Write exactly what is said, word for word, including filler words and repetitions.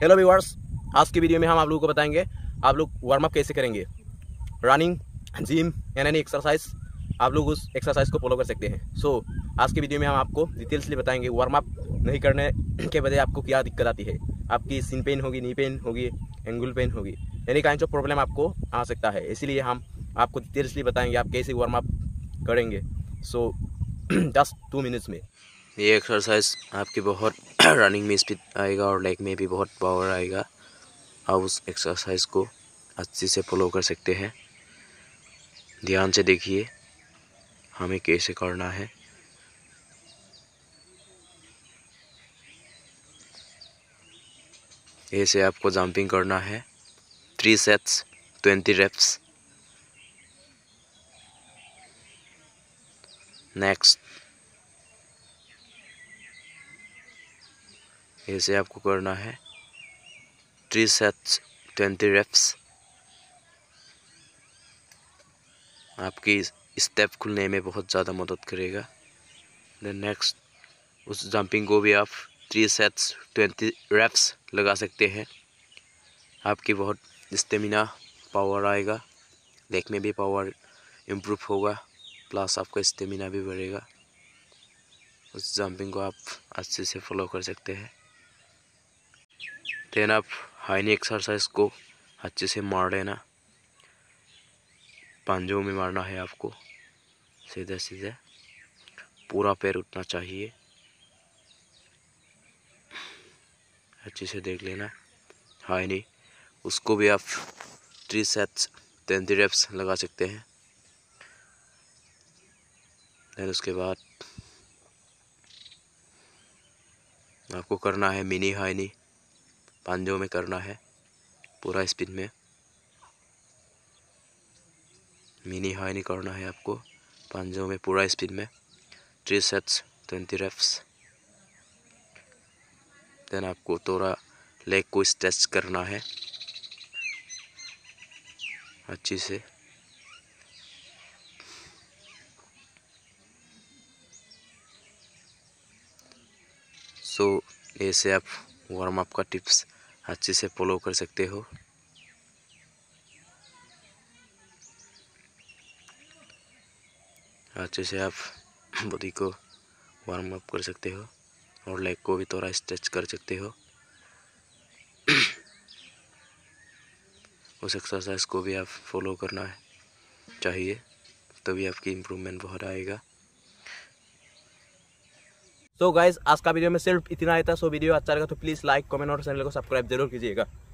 Hello viewers, आज की video में हम आप लोगों को बताएंगे आप लोग वार्म अप कैसे करेंगे। रनिंग, जिम या एनी एक्सरसाइज आप लोग उस एक्सरसाइज को फॉलो कर सकते हैं। सो so, आज की वीडियो में हम आपको डिटेल्सली बताएंगे वार्म अप नहीं करने के वजह आपको क्या दिक्कत आती है। आपकी सिन पेन होगी, नी पेन होगी, एंगुल पेन होगी, एनी काइंड ऑफ प्रॉब्लम आपको आ सकता है। इसीलिए हम आपको डिटेल्सली बताएंगे आप कैसे वार्म अप करेंगे। सो जस्ट टू मिनट्स में ये एक्सरसाइज आपकी बहुत रनिंग में स्पीड आएगा और लेग में भी बहुत पावर आएगा। आप उस एक्सरसाइज को अच्छे से फॉलो कर सकते हैं। ध्यान से देखिए हमें कैसे करना है। ऐसे आपको जंपिंग करना है। Three sets twenty reps. Next ऐसे आपको करना है थ्री सेट्स ट्वेंटी रेप्स। आपकी स्टेप खुलने में बहुत ज़्यादा मदद करेगा। देन नेक्स्ट उस जंपिंग को भी आप थ्री सेट्स ट्वेंटी रेप्स लगा सकते हैं। आपकी बहुत स्टेमिना पावर आएगा, लेग में भी पावर इम्प्रूव होगा, प्लस आपका स्टेमिना भी बढ़ेगा। उस जंपिंग को आप अच्छे से फॉलो कर सकते हैं। देन आप हाई नी एक्सरसाइज को अच्छे से मार लेना। पंजों में मारना है आपको, सीधे सीधे पूरा पैर उठना चाहिए। अच्छे से देख लेना। हाई नी उसको भी आप थ्री सेट्स ट्वेंटी रेप्स लगा सकते हैं। देन उसके बाद आपको करना है मिनी हाई नी। पंजों में करना है पूरा स्पीड में। मिनी हाई नी करना है आपको पंजों में पूरा स्पीड में। Three sets twenty reps. Then आपको थोड़ा लेग को स्ट्रेच करना है अच्छी से। सो so, ऐसे आप वार्म अप का टिप्स अच्छे से फॉलो कर सकते हो। अच्छे से आप बॉडी को वार्म अप कर सकते हो और लेग को भी थोड़ा स्ट्रेच कर सकते हो। उस एक्सरसाइज को भी आप फॉलो करना है चाहिए, तभी आपकी इम्प्रूवमेंट बहुत आएगा। तो गाइज आज का वीडियो में सिर्फ इतना ही था। सो वीडियो अच्छा लगा तो प्लीज़ लाइक, कमेंट और चैनल को सब्सक्राइब जरूर कीजिएगा।